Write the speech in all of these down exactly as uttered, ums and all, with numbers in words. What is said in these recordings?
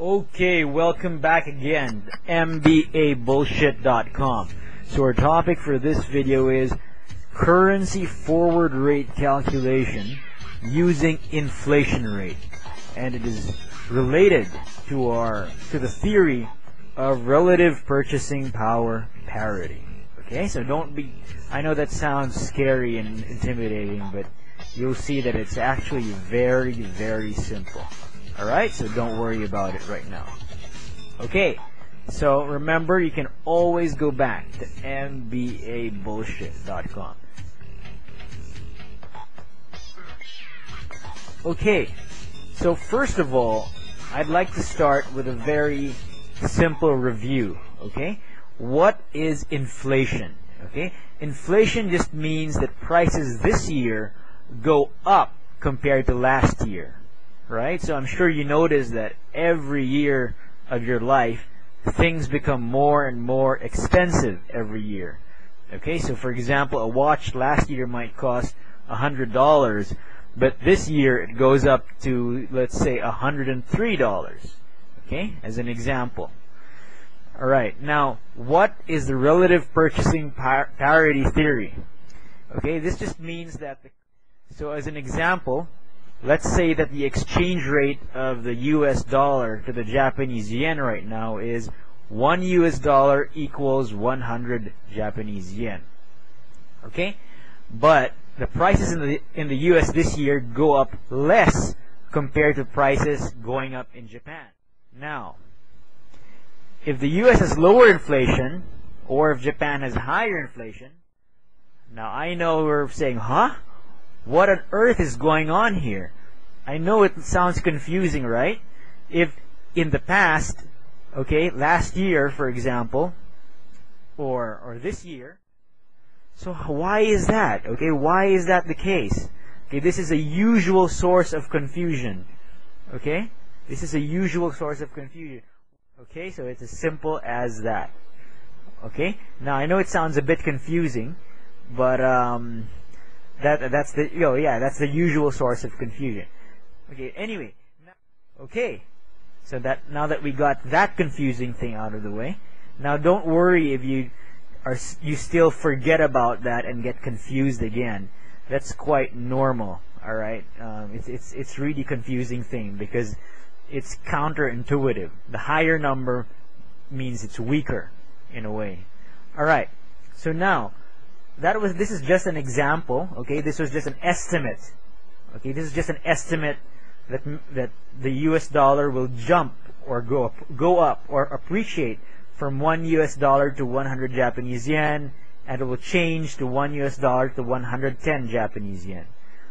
Okay, welcome back again, M B A bullshit dot com. So our topic for this video is currency forward rate calculation using inflation rate, and it is related to our to the theory of relative purchasing power parity. Okay, so don't be, I know that sounds scary and intimidating, but you'll see that it's actually very, very simple. Alright, so don't worry about it right now. Okay, so remember, you can always go back to M B A bullshit dot com. Okay, so first of all, I'd like to start with a very simple review. Okay, what is inflation? Okay, inflation just means that prices this year go up compared to last year. Right? So I'm sure you notice that every year of your life, things become more and more expensive every year. Okay, so for example, a watch last year might cost one hundred dollars, but this year it goes up to, let's say, one hundred three dollars. Okay, as an example. Alright, now, what is the relative purchasing par parity theory? Okay, this just means that, the, so as an example, let's say that the exchange rate of the U S dollar to the Japanese yen right now is one U S dollar equals one hundred Japanese yen. Okay? But the prices in the in the U S this year go up less compared to prices going up in Japan. Now, if the U S has lower inflation, or if Japan has higher inflation, now I know we're saying, huh? What on earth is going on here? I know it sounds confusing, right? If in the past, okay, last year, for example, or or this year, so why is that? Okay, why is that the case? Okay, this is a usual source of confusion. Okay, this is a usual source of confusion. Okay, so it's as simple as that. Okay, now I know it sounds a bit confusing, but um. That that's the you know, yeah that's the usual source of confusion. Okay. Anyway, okay. So that now that we got that confusing thing out of the way, now don't worry if you are you still forget about that and get confused again. That's quite normal. All right. Um, it's it's it's really confusing thing because it's counterintuitive. The higher number means it's weaker in a way. All right. So now. That was. This is just an example. Okay, this was just an estimate. Okay, this is just an estimate that that the U S dollar will jump or go up, go up or appreciate from one U S dollar to one hundred Japanese yen, and it will change to one U S dollar to one hundred ten Japanese yen.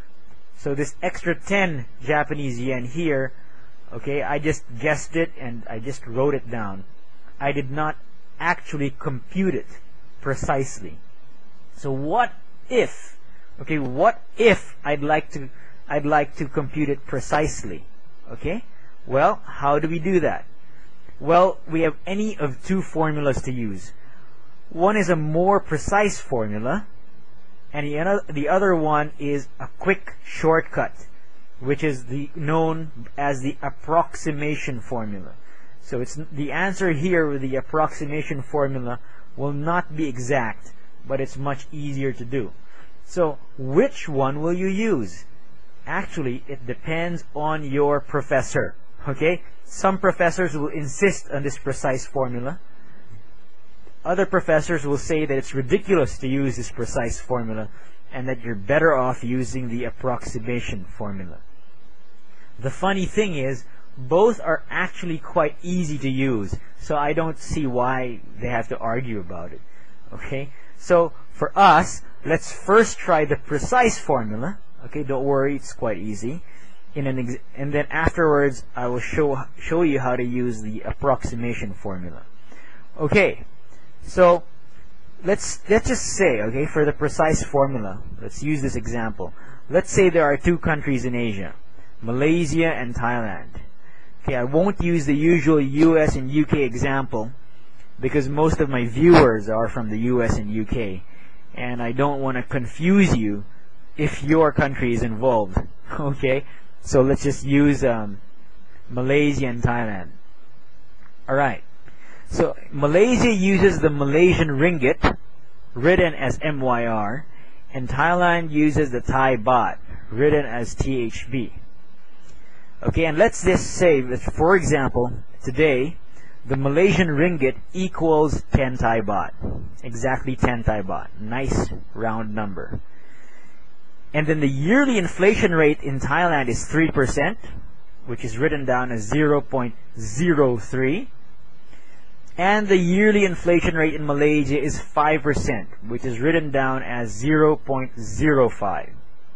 So this extra ten Japanese yen here, okay, I just guessed it and I just wrote it down. I did not actually compute it precisely. So what if, okay, what if I'd like to, I'd like to compute it precisely, okay? Well, how do we do that? Well, we have any of two formulas to use. One is a more precise formula, and the other, the other one is a quick shortcut, which is the known as the approximation formula. So it's the answer here with the approximation formula will not be exact, but it's much easier to do. So which one will you use? Actually, it depends on your professor. Okay? Some professors will insist on this precise formula. Other professors will say that it's ridiculous to use this precise formula and that you're better off using the approximation formula. The funny thing is, both are actually quite easy to use, so I don't see why they have to argue about it. Okay? So for us, let's first try the precise formula. Okay, don't worry, it's quite easy. In an ex and then afterwards, I will show show you how to use the approximation formula. Okay, so let's let's just say, okay, for the precise formula, let's use this example. Let's say there are two countries in Asia, Malaysia and Thailand. Okay, I won't use the usual U S and U K example, because most of my viewers are from the U S and U K, and I don't want to confuse you if your country is involved. Okay, so let's just use um, Malaysia and Thailand. Alright, so Malaysia uses the Malaysian ringgit, written as M Y R, and Thailand uses the Thai baht, written as T H B. Okay, and let's just say that, for example, today, the Malaysian ringgit equals ten Thai baht. Exactly ten Thai baht. Nice round number. And then the yearly inflation rate in Thailand is three percent, which is written down as zero point zero three. And the yearly inflation rate in Malaysia is five percent, which is written down as zero point zero five.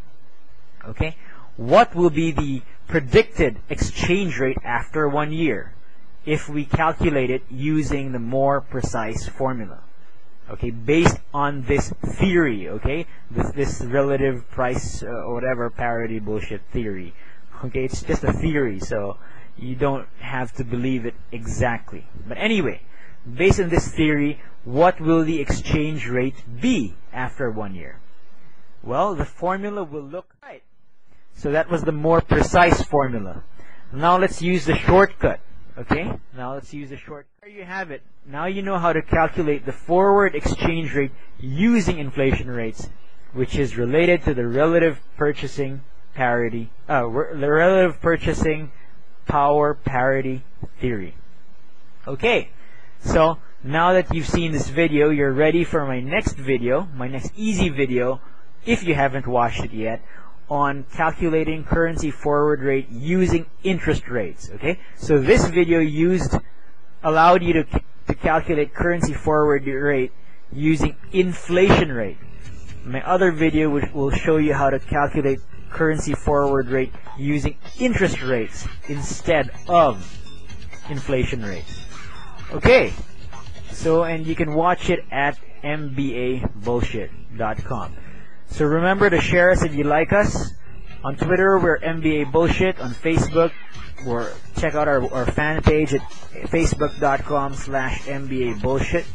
Okay? What will be the predicted exchange rate after one year if we calculate it using the more precise formula? Okay, based on this theory, okay, this, this relative price uh, or whatever parity bullshit theory. Okay, it's just a theory, so you don't have to believe it exactly. But anyway, based on this theory, what will the exchange rate be after one year? Well, the formula will look right. So that was the more precise formula. Now let's use the shortcut. Okay, now let's use the shortcut. There you have it. Now you know how to calculate the forward exchange rate using inflation rates, which is related to the relative purchasing parity, uh, the relative purchasing power parity theory. Okay, so now that you've seen this video, you're ready for my next video, my next easy video, if you haven't watched it yet, on calculating currency forward rate using interest rates. Okay, so this video used allowed you to to calculate currency forward rate using inflation rate. My other video which will show you how to calculate currency forward rate using interest rates instead of inflation rates. Okay, so and you can watch it at M B A bullshit dot com. So remember to share us if you like us. On Twitter, we're M B A Bullshit. On Facebook, or check out our, our fan page at facebook dot com slash M B A Bullshit.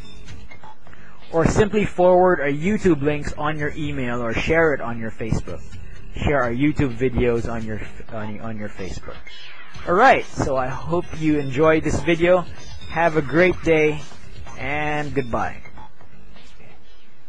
Or simply forward our YouTube links on your email or share it on your Facebook. Share our YouTube videos on your on, on your Facebook. Alright, so I hope you enjoyed this video. Have a great day, and goodbye.